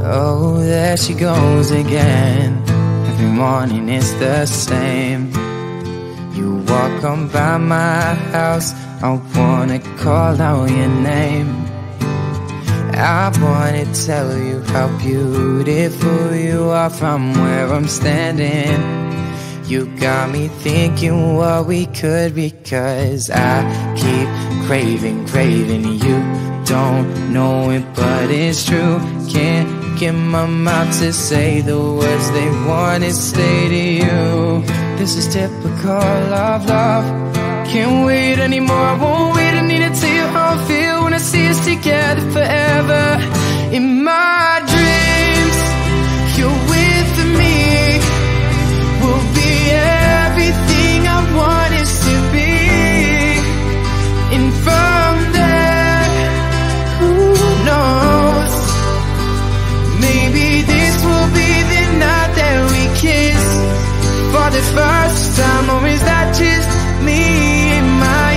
Oh, there she goes again. Every morning it's the same. You walk on by my house, I wanna call out your name. I wanna tell you how beautiful you are from where I'm standing. You got me thinking what we could be, 'cause I keep craving, craving. You don't know it, but it's true. Can't get my mouth to say the words they wanna say to you. This is typical of love. Can't wait anymore, I won't wait. I need to tell you how I feel when I see us together forever. In my dreams, you're with me. We'll be everything I want us to be. And from there, who knows? Maybe this will be the night that we kiss for the first time. Or is that just me and my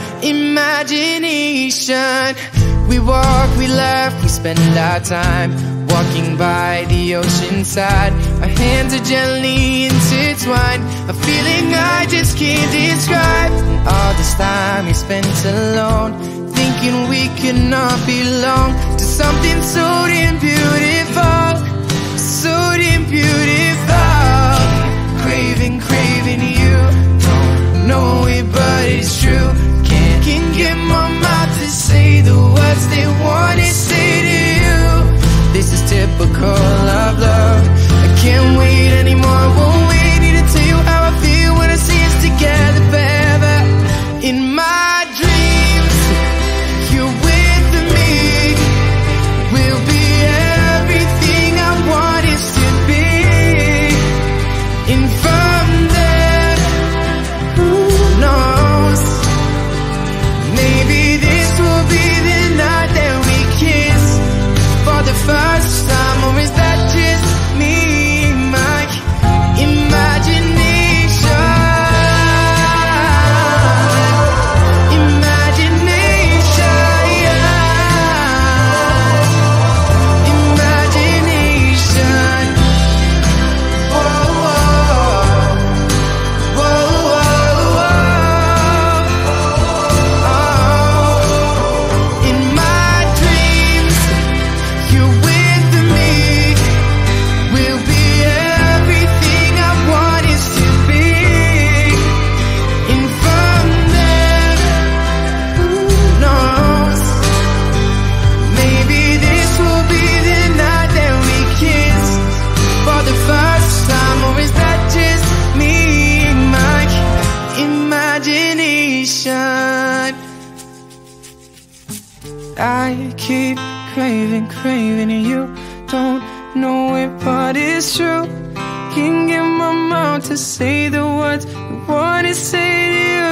imagination? We walk, we laugh, we spend our time walking by the ocean side. Our hands are gently intertwined, a feeling I just can't describe. All this time we spent alone, thinking we could not belong to something so damn beautiful, so damn beautiful. Craving, craving you, don't know it but it's true. Can't get my mouth to say the words they wanna say to you. This is typical of love. I can't wait anymore, I won't wait. Need to tell you how I feel when I see us together forever. In my dreams, you're with me. We'll be everything I want us to be. And from there, who knows? Maybe this will be the night that we kiss for the first time. Or is that just me, my imagination? Imagination, imagination. Whoa, whoa, whoa, whoa. In my dreams, you're with me. We'll be everything I want us to be. And from there, who knows? Maybe this will be the night that we kiss for the first time. Or is that just me, my imagination? I keep craving, craving you. Don't know it, but it's true. Can't get my mouth to say the words I wanna say to you.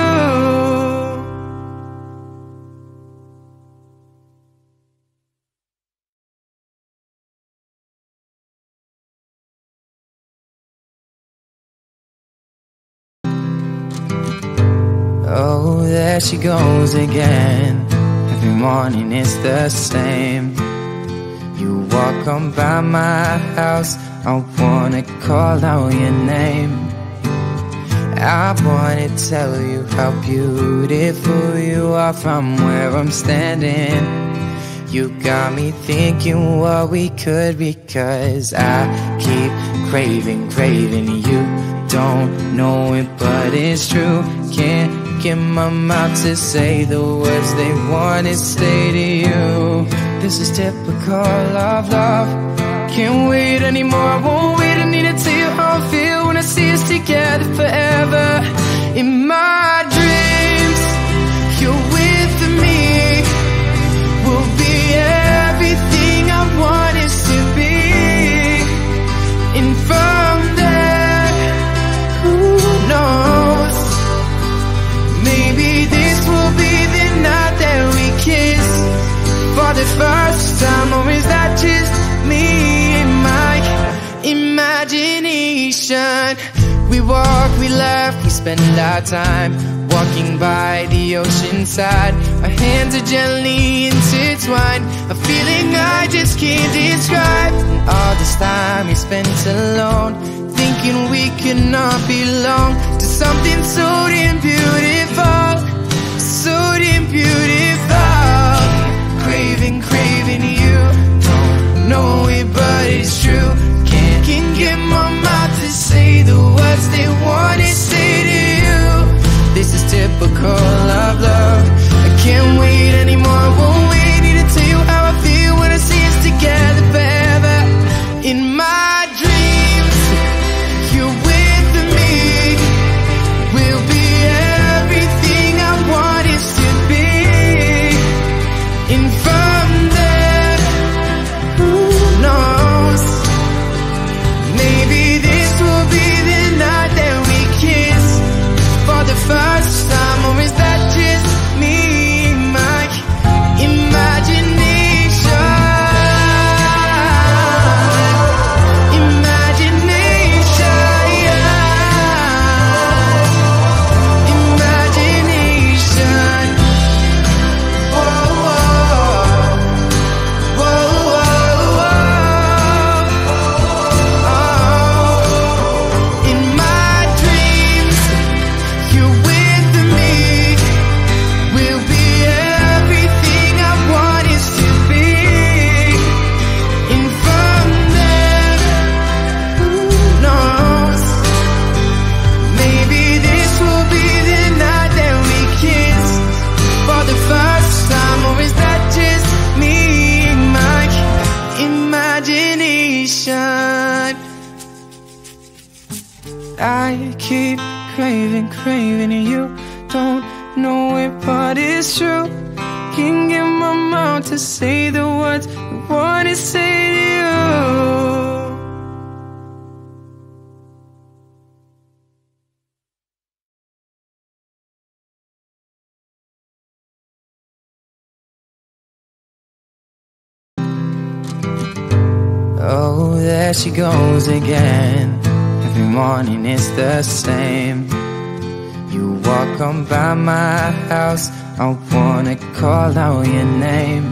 Oh, there she goes again. Every morning it's the same. You walk on by my house, I wanna call out your name. I wanna tell you how beautiful you are from where I'm standing. You got me thinking what we could be, 'cause I keep craving, craving. You don't know it, but it's true. Can't get my mouth to say the words they wanna say to you. This is typical of love. Can't wait anymore, I won't wait. I need to tell you how I feel when I see us together forever. In my dreams, you're with me. We'll be everything I want us to be. And from there, who knows? Maybe this will be the night that we kiss for the first time. Or is that just me and my imagination? We walk, we laugh, we spend our time walking by the ocean side. Our hands are gently intertwined, a feeling I just can't describe. And all this time we spent alone, thinking we could not belong to something so damn beautiful, so damn beautiful. Craving, craving you, don't know it but it's true. Can't get my mouth to say the words they want to say to you. This is typical of love. I can't wait anymore, won't wait. Need to tell you how I feel when I see us together forever. In my dreams, you're with me. We'll be everything I want us to be. And from there, who knows? Maybe this will be the night that we kiss for the first time. Or is that just me, my imagination? Imagination. Whoa, whoa, whoa, whoa. In my dreams, you're with me. We'll be everything I want us to be. And from there, who knows? Maybe this will be the night that we kiss for the first time. Or is that just me, my imagination? I keep craving, craving you. Don't know it, but it's true. Can't get my mouth to say the words I want to say to you. Oh, there she goes again. Every morning it's the same. You walk on by my house, I wanna call out your name.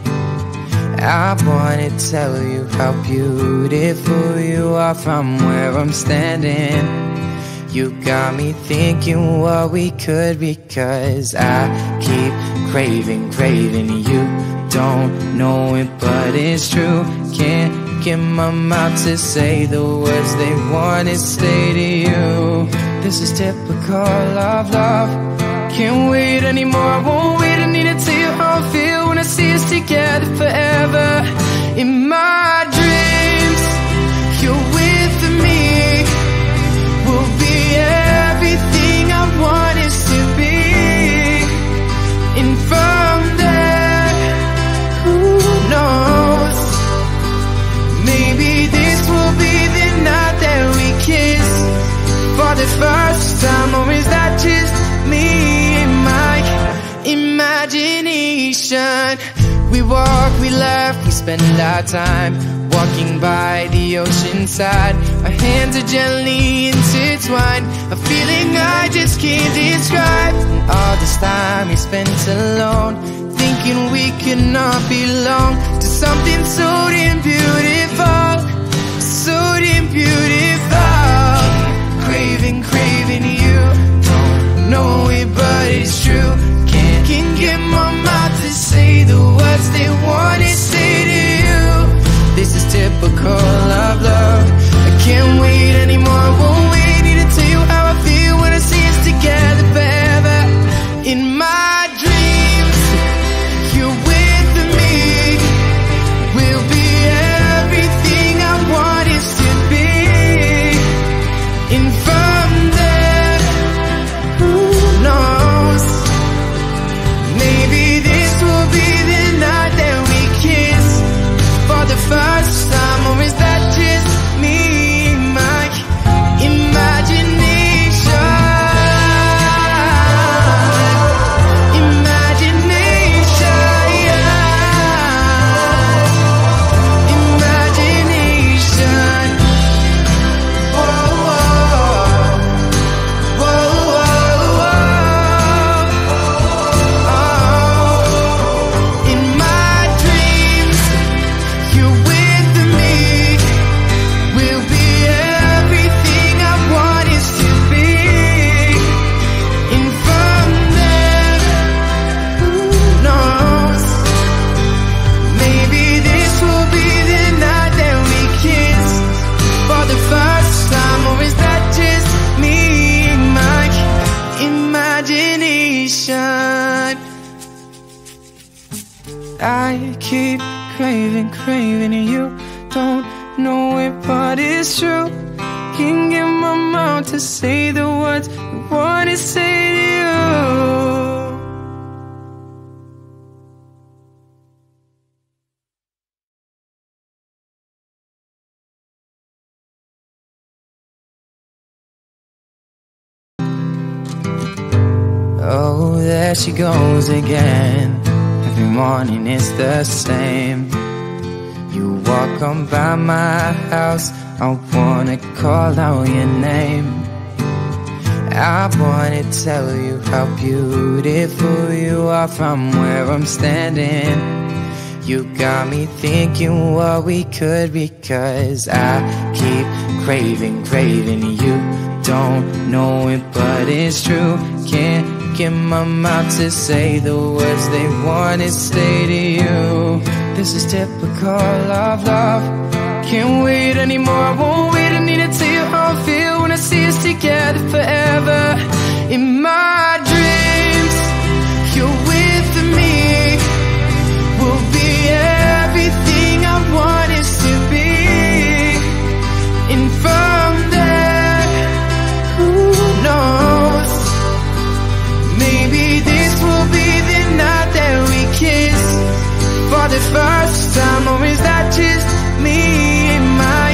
I wanna tell you how beautiful you are from where I'm standing. You got me thinking what we could be, 'cause I keep craving, craving you. Don't know it, but it's true. Can't get my mouth to say the words they want to say to you. This is typical of love. Can't wait anymore, I won't wait. I need to tell you how I feel when I see us together forever. In my dreams, you're with me. We'll be everything I want us to be. And from there, who knows? Maybe this will be the night that we kiss for the first time. Or is that just me and my imagination? We walk, we laugh, we spend our time walking by the ocean side. Our hands are gently intertwined, a feeling I just can't describe. And all this time we spent alone, thinking we could not belong to something so damn beautiful, so damn beautiful. Craving, craving you, don't know it but it's true. Can't get my mouth to say the words they want to say to you. This is typical of love. I can't wait anymore, won't wait. Need to tell you how I feel when I see us together forever. In my dreams, you're with me. We'll be everything keep craving, craving, and you don't know it, but it's true. Can't get my mouth to say the words I wanna say to you. Oh, there she goes again. Every morning it's the same. You walk on by my house, I wanna call out your name. I wanna tell you how beautiful you are from where I'm standing. You got me thinking what we could be, 'cause I keep craving, craving. You don't know it, but it's true. Can't get my mouth to say the words they wanna say to you. This is typical of love. Can't wait anymore, I won't wait. I need to tell you how I feel when I see us together forever. In my dreams, you're with me. We'll be everything I want us to be. And from there, who knows? Maybe this will be the night that we kiss for the first time. Or is that just me and my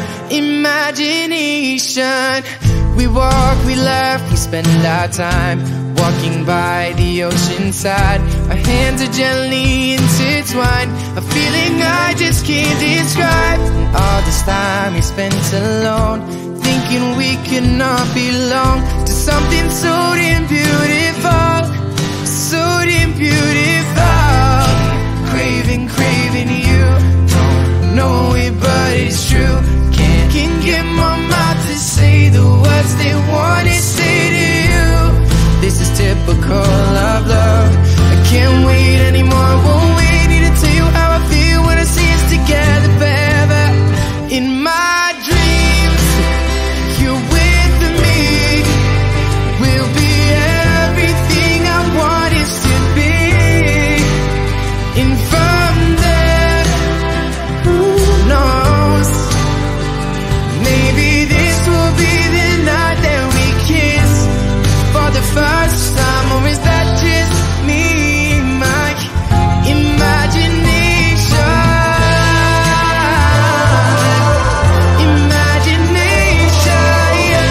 imagination? We walk, we laugh, we spend our time walking by the ocean side. Our hands are gently intertwined, a feeling I just can't describe. All this time we spent alone, thinking we could not belong to something so damn beautiful, so damn beautiful. Craving, craving, you don't know it, but it's true. Can't get my mouth to say the words they wanna say to you. This is typical of love. I can't wait anymore, I won't wait. Need to tell you how I feel when I see us together forever. In my dreams, you're with me. We'll be everything I want us to be. And from there, who knows? Maybe this will be the night that we kiss for the first time. Or is that just me, my imagination? Imagination,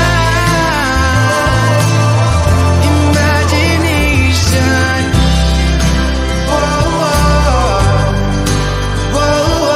imagination. Whoa, whoa, whoa,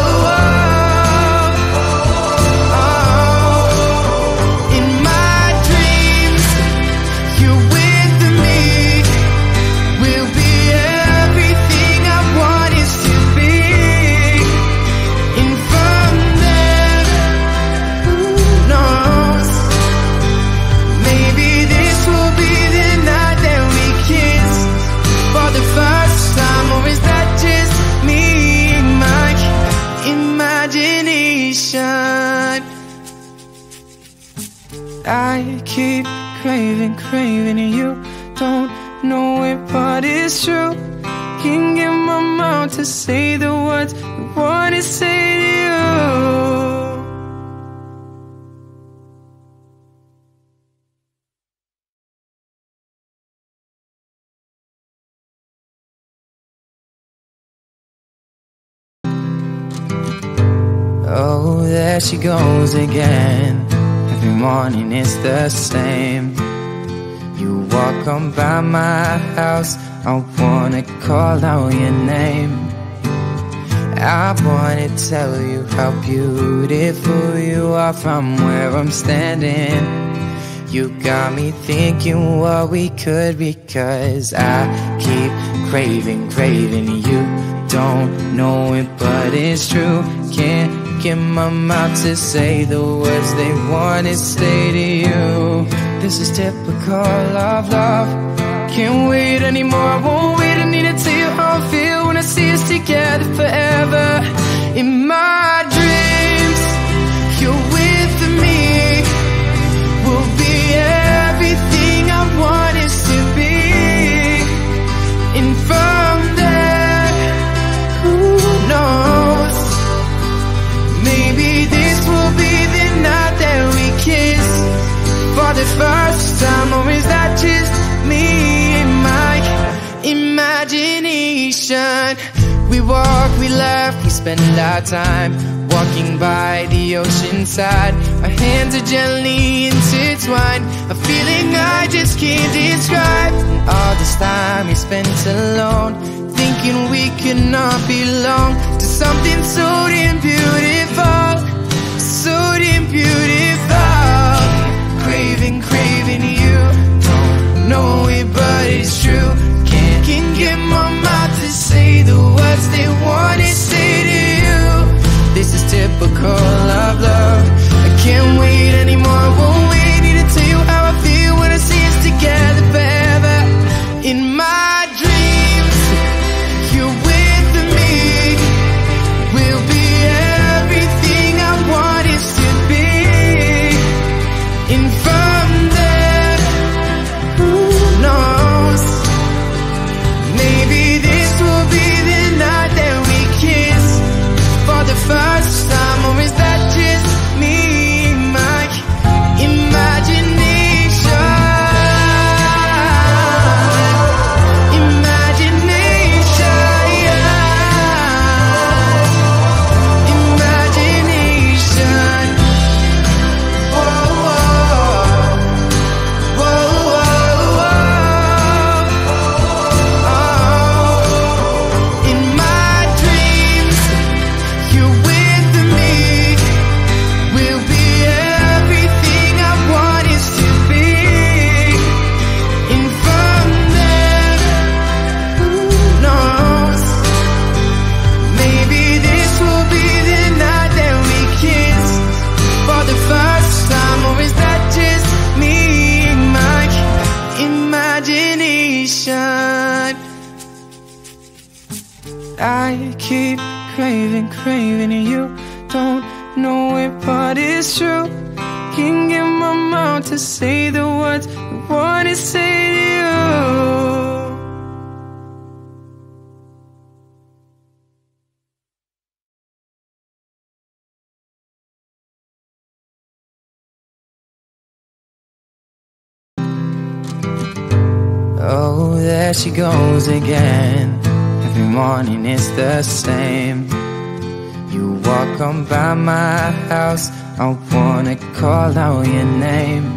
whoa. In my dreams, you're with me. We'll be everything I want us to be. And from there, who knows? Maybe this will be the night that we kiss for the first time. Or is that just me, my imagination? I keep craving, craving, and you don't know it, but it's true. Can't get my mouth to say the words I wanna say to you. Oh, there she goes again. Every morning it's the same. You walk on by my house, I wanna call out your name. I wanna tell you how beautiful you are from where I'm standing. You got me thinking what we could be, 'cause I keep craving, craving. You don't know it, but it's true. Can't get my mouth to say the words they wanna say to you. This is typical of love. Can't wait anymore, I won't wait. I need to tell you how I feel when I see us together forever. In my dreams, you're with me. We'll be everything I want us to be. And from there, ooh, spend our time walking by the ocean side. Our hands are gently intertwined, a feeling I just can't describe. And all this time we spent alone, thinking we could not belong to something so damn beautiful, so damn beautiful. Craving, craving you, don't know it but it's true. Can't get my mouth to say the words they want to say to you. This is typical of love. I can't wait anymore, won't wait. Need to tell you how I feel when I see us together forever. In my dreams, you're with me. We'll be everything I want us to be. And from there, who knows? Maybe this will be the night that we kiss for the first time. Or is that just me, my imagination? Imagination. Whoa, whoa, whoa, whoa. In my dreams, you're with me. We'll be everything I want us to be. And from there, who knows? Maybe this will be the night that we kiss for the first time. Or is that just me, my imagination? I keep craving, craving you. Don't know it, but it's true. Can't get my mouth to say the words I want to say to you. Oh, there she goes again. Every morning it's the same. You walk on by my house, I wanna call out your name.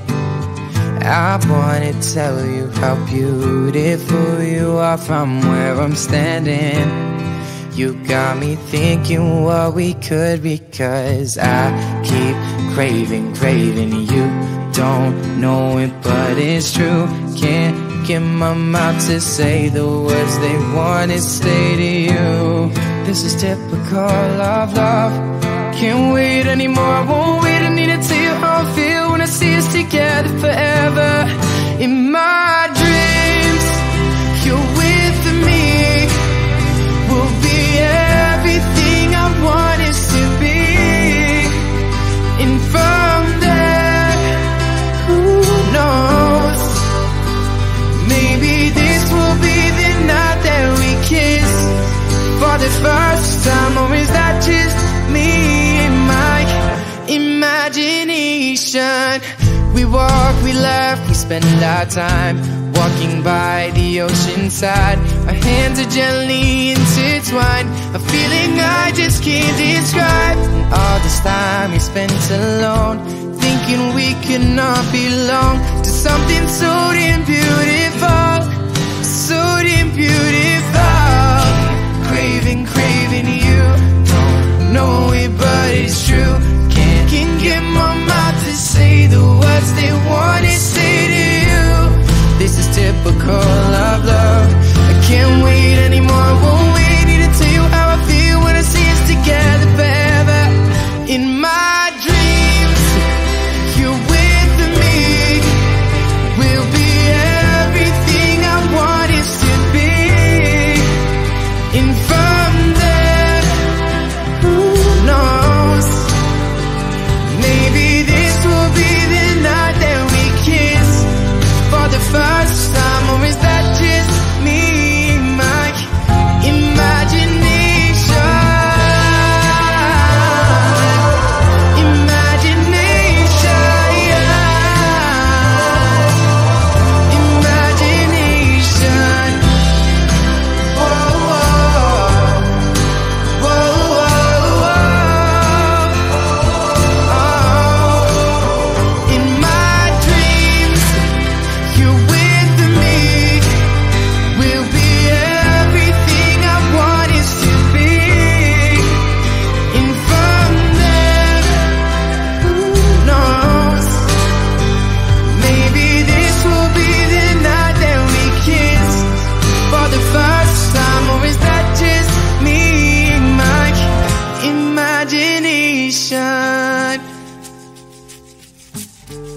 I wanna tell you how beautiful you are from where I'm standing. You got me thinking what we could be, 'cause I keep craving, craving you. Don't know it, but it's true. Can't get my mouth to say the words they want to say to you. This is typical of love. Can't wait anymore, I won't wait. I need to tell you how I feel when I see us together forever. In my dreams, you're with me. We'll be everything I want us to be. And from there, who knows? Maybe this will be the night that we kiss for the first time. Or is that just me and my imagination? We walk, we laugh, we spend our time walking by the ocean side. Our hands are gently intertwined, a feeling I just can't describe. And all this time we spent alone, thinking we could not belong to something so damn beautiful, so damn beautiful. Craving, craving you, don't know it but it's true. Can't get my mouth to say the words they want to say to you. This is typical of love. I can't wait anymore, won't wait. Need to tell you how I feel when I see us together forever. In my dreams, you're with me. We'll be everything I want us to be. And from there,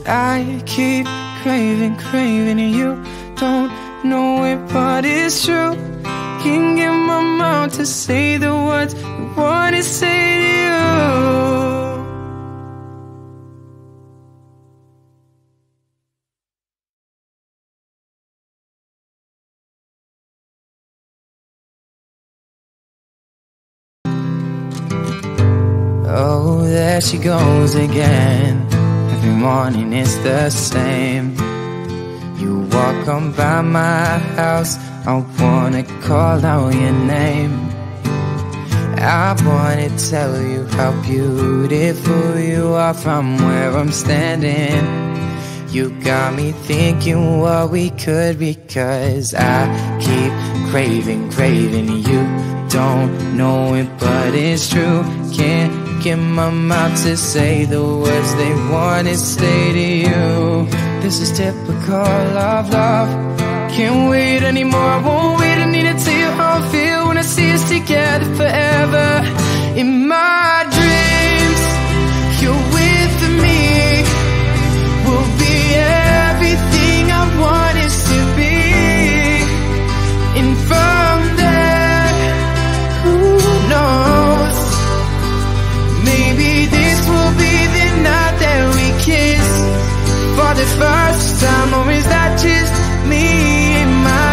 I keep craving, craving, and you don't know it, but it's true. Can't get my mouth to say the words I wanna say to you. Oh, there she goes again. Every morning it's the same. You walk on by my house, I wanna call out your name. I wanna tell you how beautiful you are from where I'm standing. You got me thinking what we could be, 'cause I keep craving, craving. You don't know it, but it's true. Can't get my mouth to say the words they wanna say to you. This is typical of love. Can't wait anymore, I won't wait. I need to tell you how I feel when I see us together forever. In my dreams, you're with me. We'll be everything I want us to be. And from there, who knows? Maybe this will be the night that we kiss for the first time. Or is that just me and my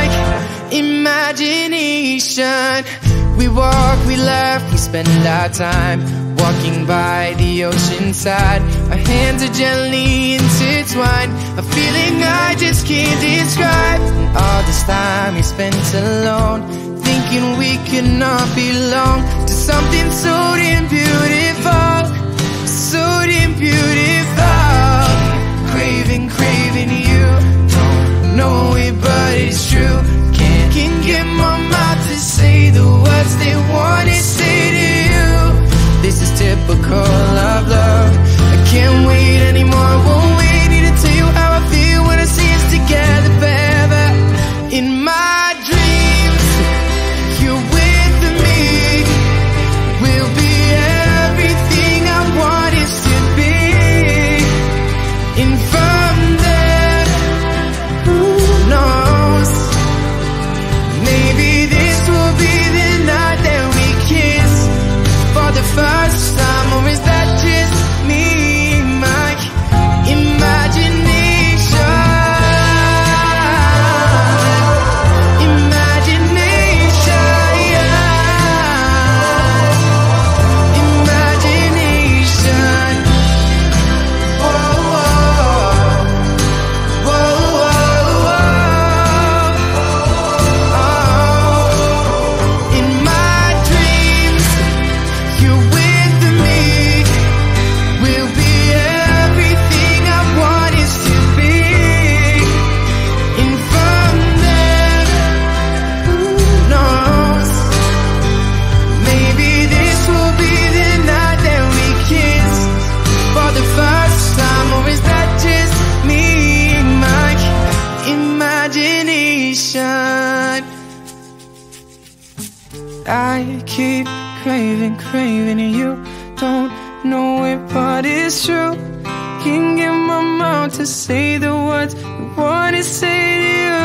imagination? We walk, we laugh, we spend our time walking by the ocean side. Our hands are gently intertwined, a feeling I just can't describe. All this time we spent alone, thinking we could not belong to something so damn beautiful, so damn beautiful. Craving, craving, you don't know it, but it's true. Can't get my mouth to say the words they wanna say to you. This is typical of love. I can't wait anymore, I won't wait. Need to tell you how I feel when I see us together forever. In my dreams, you're with me. We'll be everything I want us to be. And from there, who knows? Maybe this will be the night that we kiss for the first time. Or is that just me, my imagination? Imagination, imagination. Whoa, whoa, whoa, whoa. In my dreams, you're with me. We'll be everything I want us to be. And from there, who knows? Maybe this will be the night that we kiss for the first time. Or is that just me, my imagination? I keep craving, craving, and you don't know it, but it's true. Can't get my mouth to say the words I wanna say to you.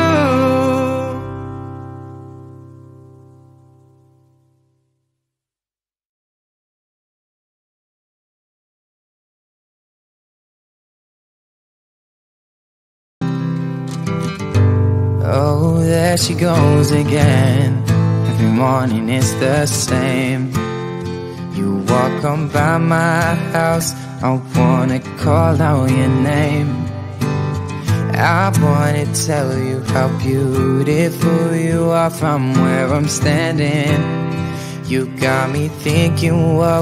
Oh, there she goes again. Every morning it's the same. You walk on by my house, I wanna call out your name. I wanna tell you how beautiful you are from where I'm standing. You got me thinking what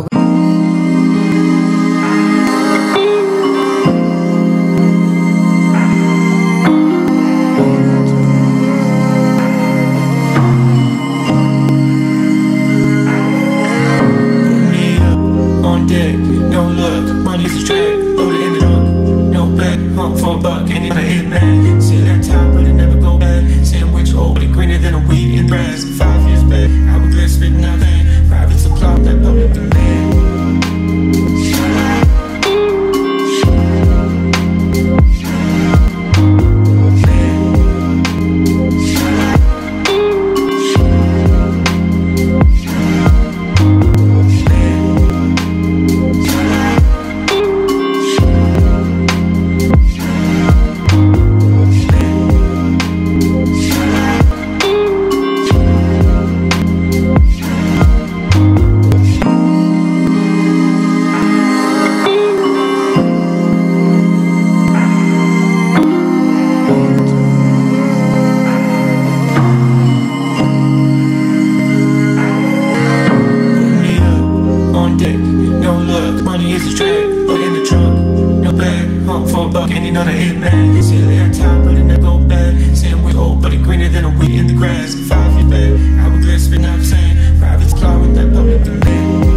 dick. No look, money is a trick. Look in the trunk, no bag. Home for a buck and you know the hit man. You see it every time, but it never go back. Saying we old, but it greener than a weed in the grass. 5 feet back, hourglass spin up saying private car with that public demand.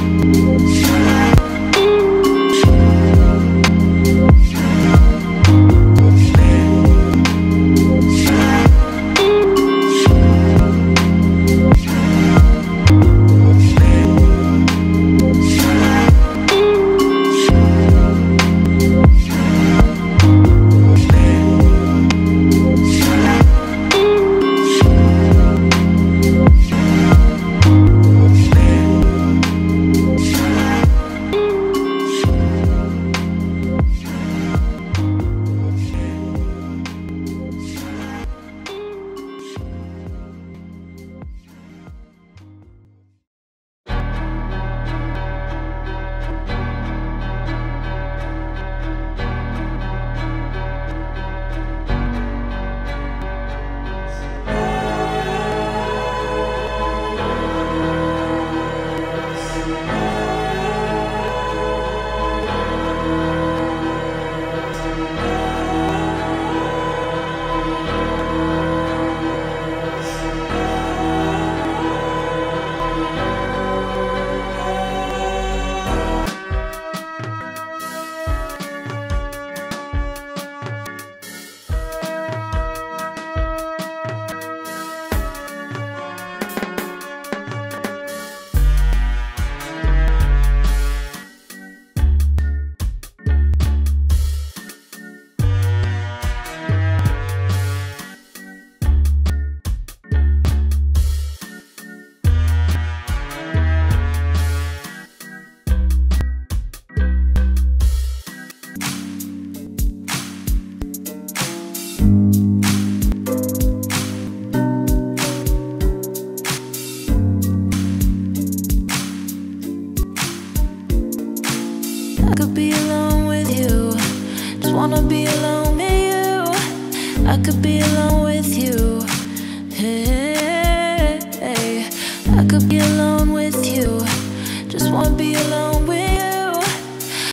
wanna be alone with you. I could be alone with you. Hey, I could be alone.